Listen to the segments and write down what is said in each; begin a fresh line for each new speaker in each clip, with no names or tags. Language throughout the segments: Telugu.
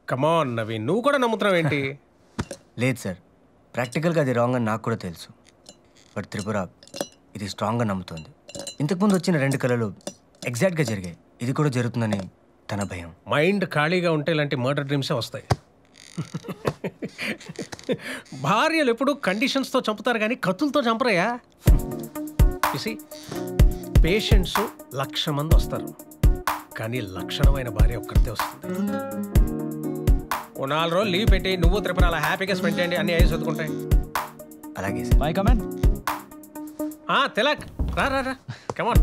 కమాన్ నవీన్, నువ్వు కూడా నమ్ముతున్నావు ఏంటి?
లేదు సార్, ప్రాక్టికల్గా అది రాంగ్ అని నాకు కూడా తెలుసు. బట్ త్రిపుర ఇది స్ట్రాంగ్గా నమ్ముతుంది. ఇంతకుముందు వచ్చిన 2 కళలు ఎగ్జాక్ట్గా జరిగాయి. ఇది కూడా జరుగుతుందని తన భయం.
మైండ్ ఖాళీగా ఉంటే ఇలాంటి మర్డర్ డ్రీమ్సే వస్తాయి. భార్యలు ఎప్పుడు కండిషన్స్తో చంపుతారు కానీ కత్తులతో చంపరయ్యా. చూసి పేషెంట్స్ 1,00,000 మంది వస్తారు, కానీ లక్షణమైన భార్య ఒక్కరితే వస్తుంది. ఓ 4 రోజులు లీవ్ పెట్టి నువ్వు త్రిపుర అలా హ్యాపీగా స్పెండ్ చేయండి, అన్ని అయ్యి చదువుకుంటాయి.
అలాగే సార్.
My come on.
తిలక్ రా రా రా, కమాన్.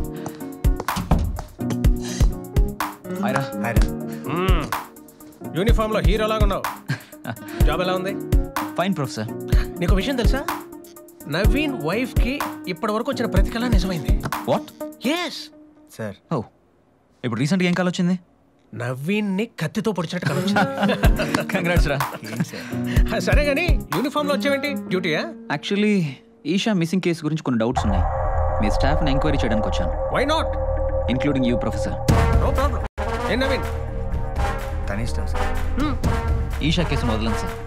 హాయ్రా.
హాయ్రా.
యూనిఫామ్లో హీరోలాగా ఉన్నావు. జాబ్ ఎలా ఉంది?
Fine professor.
నీకు విషయం తెలుసా, నవీన్ వైఫ్కి ఇప్పటి వరకు వచ్చిన ప్రతి కళ నిజమైంది.
వాట్?
Yes
sir.
ఓ, ఇప్పుడు రీసెంట్గా ఏం కాల్ వచ్చింది?
నవీన్ని కత్తితో పొడిచినట్టు కళ వచ్చింది.
కంగ్రాట్స్ రా.
సరే కానీ యూనిఫామ్లో వచ్చావేంటి? డ్యూటీయా?
యాక్చువల్లీ ఈషా మిస్సింగ్ కేసు గురించి కొన్ని డౌట్స్ ఉన్నాయి. మీ స్టాఫ్ని ఎంక్వైరీ చేయడానికి వచ్చాను.
Why not?
Including you professor.
No problem. ఏం నవీన్?
తన ఇష్టం సార్.
ఈషా కేసును వదలండి సార్.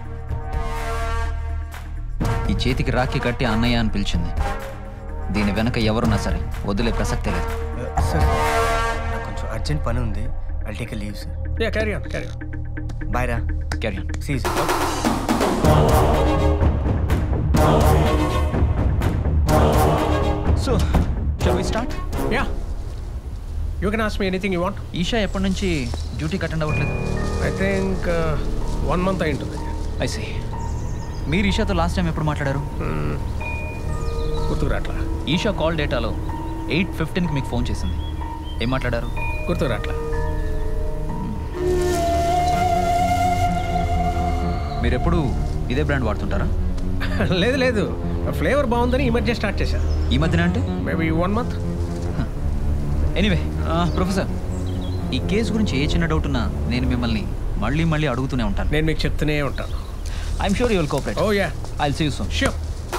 ఈ చేతికి రాఖీ కట్టి అన్నయ్య అని పిలిచింది. దీని వెనక ఎవరున్నా సరే వదిలే ప్రసక్తే లేదు.
సార్ నాకు కొంచెం అర్జెంట్ పని ఉంది. I'll take a leave sir.
Yeah, carry on, carry on.
Bye రా.
Carry on.
See sir.
So shall we start?
Yeah, you can ask me anything you want.
Esha ఎప్పటి నుంచి డ్యూటీకి అటెండ్ అవ్వట్లేదు?
ఐ థింక్ 1 month అయి ఉంటుంది.
I see. మీరు ఈషాతో లాస్ట్ టైం ఎప్పుడు మాట్లాడారు?
గుర్తుకురాట్లా.
ఈషా కాల్ డేటాలో 8:15కి మీకు ఫోన్ చేసింది. ఏం మాట్లాడారు?
గుర్తుకురాట్లా.
మీరు ఎప్పుడు ఇదే బ్రాండ్ వాడుతుంటారా?
లేదు లేదు, ఫ్లేవర్ బాగుందని ఈ మధ్య స్టార్ట్ చేశా.
ఈ మధ్యన అంటే
మేబీ 1 month.
ఎనీవే ప్రొఫెసర్, ఈ కేసు గురించి ఏ చిన్న డౌట్ ఉన్నా నేను మిమ్మల్ని మళ్ళీ మళ్ళీ అడుగుతూనే ఉంటాను.
నేను మీకు చెప్తూనే ఉంటాను.
I'm sure you will cooperate.
Oh yeah,
I will see you soon.
Sure.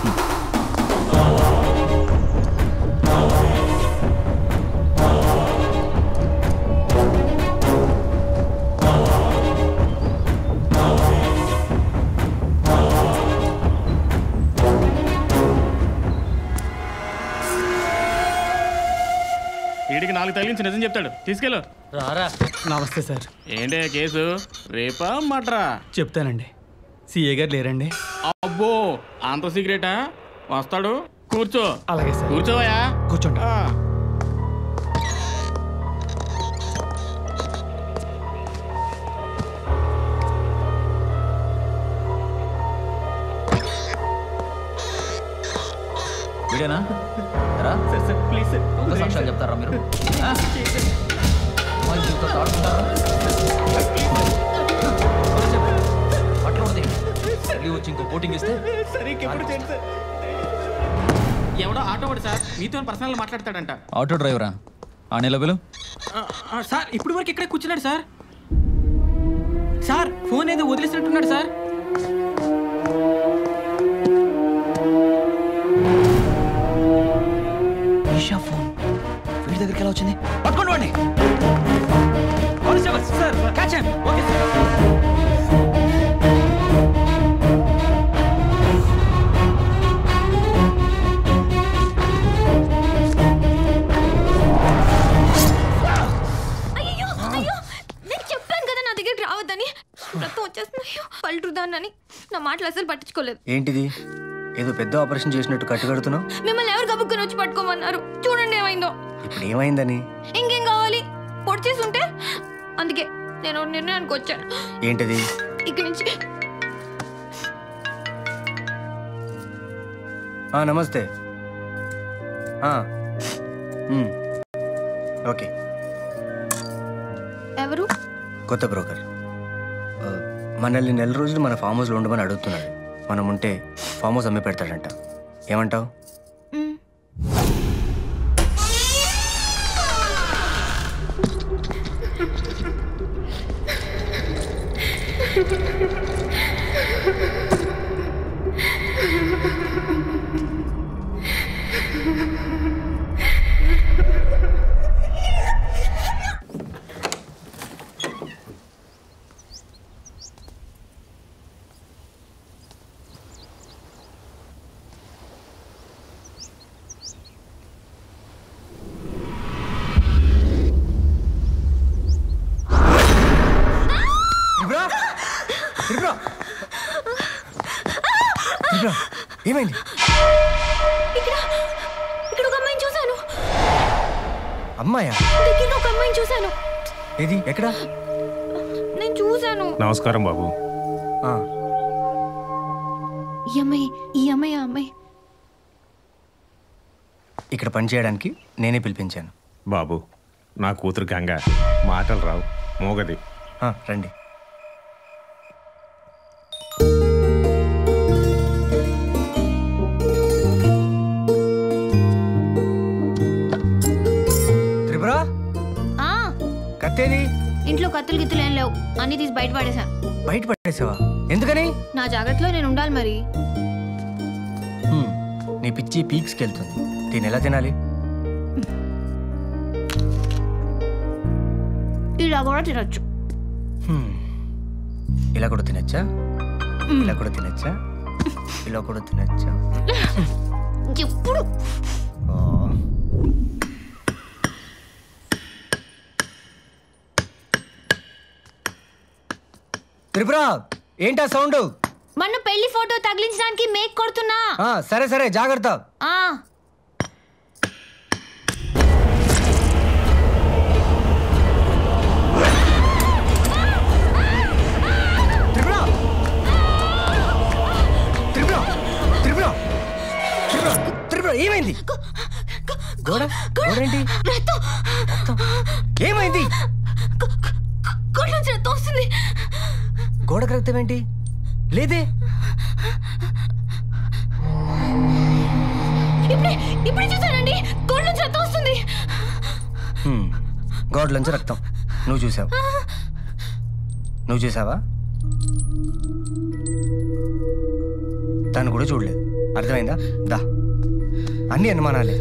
వీడికి 4 తగిలించి నిజం చెప్తాడు, తీసుకెళ్ళు.
రారా. నమస్తే సార్.
ఏంటే కేసు? రేపా మటరా?
చెప్తానండి. సిఏ గారు లేరండి?
అబ్బో, అంత సీక్రెటా? వస్తాడు, కూర్చో.
అలాగే సార్.
కూర్చోవయా.
కూర్చోండి.
వీడేనా? రా.
Sir sir please sir.
దొంగ సాక్ష్యాలు చెప్తారా మీరు? అట్లా ఉంది. మళ్ళీ వచ్చి ఇంకో కోటింగ్ ఇస్తే
సరే ఇంకెప్పుడు చేయండి సార్. ఎవడో ఆటో వాడు సార్, మీతో పర్సనల్ మాట్లాడతాడంట.
ఆటో డ్రైవరా? ఆ నిలబెలు.
సార్ ఇప్పుడు వరకు ఇక్కడే కూర్చున్నాడు సార్. సార్ ఫోన్ ఏదో వదిలేసినట్టున్నాడు సార్.
ఈషా ఫోన్ వీడి దగ్గరికి ఎలా వచ్చింది? పట్టుకోండి వాడిని. Constable sir, catch him. Okay sir.
అయ్యో అయ్యో, నేను చెప్పాను కదా నా దగ్గరికి రావద్దని. రక్తం వచ్చేస్తున్నాయి. పల్టుదానని నా మాటలు అసలు పట్టించుకోలేదు.
ఏంటిది? ఏదో పెద్ద ఆపరేషన్ చేసినట్టు కట్టుకడుతున్నావు.
మిమ్మల్ని ఎవరు గబుక్కుని వచ్చి పట్టుకోమన్నారు? చూడండి ఏమైందో.
ఇప్పుడు ఏమైందని?
ఇంకేం కావాలి? పొడి చేసి ఉంటే. అందుకే నేను నిర్ణయానికి వచ్చాను.
ఏంటిది?
ఇక్కడి నుంచి.
నమస్తే. ఓకే.
ఎవరు?
కొత్త బ్రోకర్. మనల్ని 4 రోజులు మన ఫామ్ హౌస్లో ఉండమని అడుగుతున్నాడు. మనం ఉంటే ఫామ్ హౌస్ అమ్మి పెడతాడంట. ఏమంటావు? త్రిపుర త్రిపుర ఏమైంది?
ఇక్కడ ఇక్కడ ఒక అమ్మాయిని చూశాను.
అమ్మాయా?
దగ్గరగా ఒక అమ్మాయిని చూశాను.
ఏది ఎక్కడ?
నేను చూశాను.
నమస్కారం బాబు.
ఆ,
ఈ అమ్మాయి ఆ అమ్మాయి
ఇక్కడ పని చేయడానికి నేనే పిలిపించాను.
బాబు నా కూతురు గంగ మాటలు రావు, మోగది.
రండి. త్రిపుర
ఆ,
కత్తేది?
ఇంట్లో కత్తులు గిత్తులు ఏం లేవు, అన్ని తీసి బయట పడేశాను.
బయట పడేసావా? ఎందుకని?
నా జాగ్రత్తలో నేను ఉండాలి మరి.
నీ పిచ్చి పీక్స్కి వెళ్తుంది. దీన్ని ఎలా తినాలి?
ఇలా కూడా తినొచ్చు.
ఇలా కూడా తినచ్చా? ఇలా కూడా తినచ్చా? ఇలా కూడా తినచ్చా?
ఎప్పుడు
త్రిపుర ఏంటా సౌండ్?
మన పెళ్లి ఫోటో తగిలించడానికి మేక్ కొడుతున్నా.
సరే సరే జాగ్రత్త.
ఆ
త్రిపుర త్రిపుర త్రిపుర త్రిపుర త్రిపుర ఏమైంది? గోడ గోడేంటి? ఏమైంది?
గోడ నుంచి రక్తం వస్తుంది.
గోడకు రక్తం ఏంటి? లేదే.
ఇప్పుడే చూసానండి, గోడ నుంచి రక్తం వస్తుంది.
గోడలోంచి రక్తం నువ్వు చూసావు? నువ్వు చూసావా? తను కూడా చూడలేదు. అర్థమైందా? దా, అన్ని అనుమానాలే.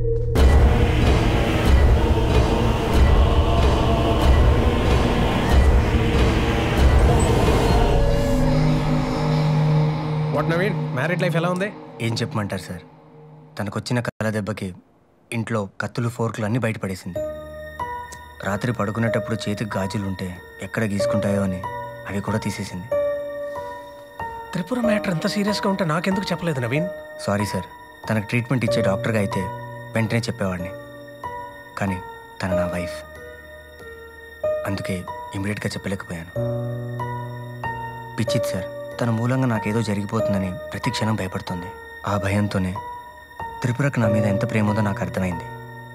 వాట్ నవీన్, మ్యారీడ్ లైఫ్ ఎలా ఉంది?
ఏం చెప్పమంటారు సార్, తనకొచ్చిన కళ్ళ దెబ్బకి ఇంట్లో కత్తులు ఫోర్కులు అన్నీ బయటపడేసింది. రాత్రి పడుకునేటప్పుడు చేతికి గాజులు ఉంటే ఎక్కడ గీసుకుంటాయో అని అవి కూడా తీసేసింది.
త్రిపుర మ్యాటర్ ఎంత సీరియస్గా ఉంటే నాకెందుకు చెప్పలేదు నవీన్?
సారీ సార్, తనకు ట్రీట్మెంట్ ఇచ్చే డాక్టర్గా అయితే వెంటనే చెప్పేవాడిని. కానీ తను నా వైఫ్, అందుకే ఇమీడియట్గా చెప్పలేకపోయాను. పిచ్చిత్ సార్, తన మూలంగా నాకేదో జరిగిపోతుందని ప్రతి క్షణం భయపడుతుంది. ఆ భయంతోనే త్రిపురకు నా మీద ఎంత ప్రేమ ఉందో నాకు అర్థమైంది.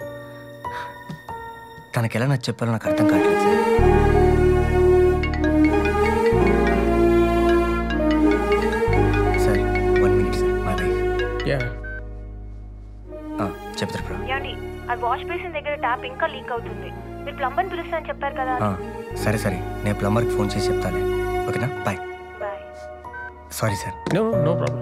తనకెలా నాకు చెప్పాలో నాకు అర్థం కావట్లేదు sir. Sir 1 minute sir, my wife. చెప్పు త్రిపుర.
ఆ వాష్ బేసిన్ దగ్గర ట్యాప్ ఇంకా లీక్ అవుతుంది. మీరు ప్లంబర్ని పిలుస్తానని చెప్పారు కదా.
సరే సరే, నేను ప్లంబర్కి ఫోన్ చేసి చెప్తాలే. ఓకేనా? Bye.
Bye.
Sorry sir.
No problem.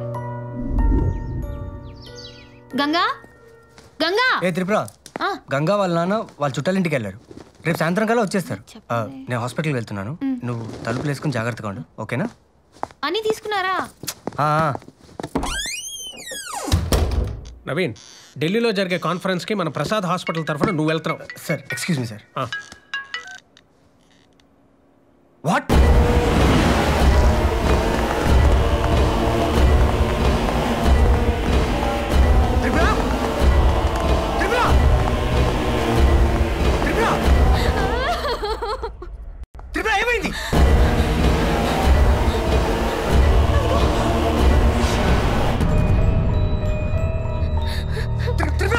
Ganga Ganga
ఏ త్రిపుర, గంగా వాళ్ళ నాన్న వాళ్ళ చుట్టాలింటికి వెళ్ళారు. రేపు సాయంత్రం కల్లా వచ్చేస్తారు. నేను హాస్పిటల్కి వెళ్తున్నాను. నువ్వు తలుపులు వేసుకుని జాగ్రత్తగా ఉండు, ఓకేనా?
అన్నీ తీసుకున్నారా?
నవీన్, ఢిల్లీలో జరిగే కాన్ఫరెన్స్కి మన ప్రసాద్ హాస్పిటల్ తరఫున నువ్వు వెళ్తున్నావు.
Sir excuse me sir. What? Tripura Tripura Tripura Tripura ఏమైంది? త్రిపుర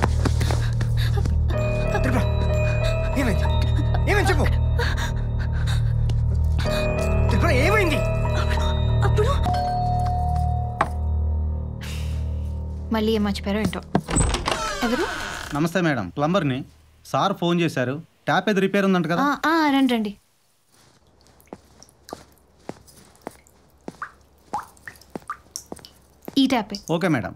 త్రిపుర ఏమైంది? ఏమైంది చెప్పు. త్రిపుర ఏమైంది?
అప్పుడు మళ్ళీ ఏం మర్చిపోయారో ఏంటో. ఎవరు?
నమస్తే మేడం, ప్లంబర్ని. సార్ ఫోన్ చేశారు, ట్యాప్ ఏది రిపేర్ ఉందంట కదా.
రండి రండి. ఈ ట్యాపే.
Okay madam.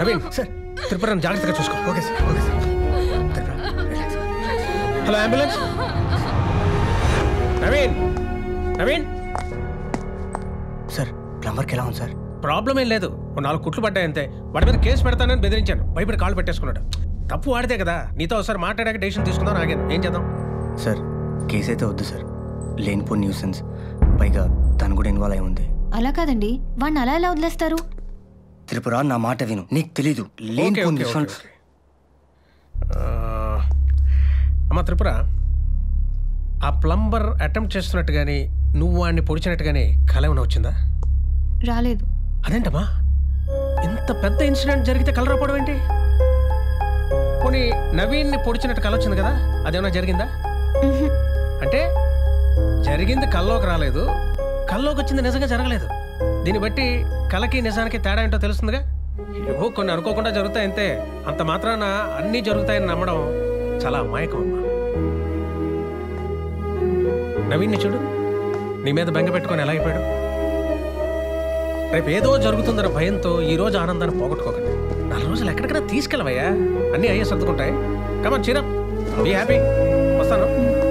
నవీన్ సార్ త్రిపురని జాగ్రత్తగా చూసుకో. Okay sir, okay sir. Hello ambulance. Naveen, Naveen
sir ప్లంబర్కి ఎలా ఉంది సార్?
ప్రాబ్లం ఏం లేదు. 4 కుట్లు పడ్డాయి అంతే. వాడి మీద కేసు పెడతానని బెదిరించాను. భయపడి కాళ్ళు పెట్టేసుకున్నాడు. తప్పు వాడితే కదా. నీతో ఒకసారి మాట్లాడాక డెసిషన్ తీసుకుందాం ఆగాను. ఏం చేద్దాం?
సార్ కేసు అయితే వద్దు సార్, లేనిపోని న్యూసెన్స్. పైగా తను కూడా ఇన్వాల్వ్ అయి ఉంది.
అలా కాదండి, వాడిని అలా ఎలా వదిలేస్తారు?
త్రిపుర నా మాట విను, నీకు తెలీదు లేనిపోని విషయం.
అమ్మ త్రిపుర, ఆ ప్లంబర్ అటెంప్ట్ చేస్తున్నట్టు కానీ నువ్వు వాడిని పొడిచినట్టు కానీ కల ఏమైనా వచ్చిందా?
రాలేదు.
అదేంటమ్మా, ఇంత పెద్ద ఇన్సిడెంట్ జరిగితే కల రాపోవడం ఏంటి? పోనీ నవీన్ని పొడిచినట్టు కల వచ్చింది కదా, అదేమన్నా జరిగిందా? అంటే జరిగింది కల్లోకి రాలేదు, కల్లోకి వచ్చింది నిజంగా జరగలేదు. దీన్ని బట్టి కలకి నిజానికి తేడా ఏంటో తెలుస్తుందిగా. ఏవో కొన్ని అనుకోకుండా జరుగుతాయి అంతే. అంత మాత్రాన అన్నీ జరుగుతాయని నమ్మడం చాలా అమాయకం అమ్మా. నవీన్ని చూడు, నీ మీద బెంగ పెట్టుకొని ఎలా అయిపోయాడు. రేపు ఏదో జరుగుతుందన్న భయంతో ఈ రోజు ఆనందాన్ని పోగొట్టుకోకండి. 4 రోజులు ఎక్కడికైనా తీసుకెళ్ళవయ్యా, అన్నీ అయ్యే సర్దుకుంటాయి. Come on cheer up, be happy. వస్తాను.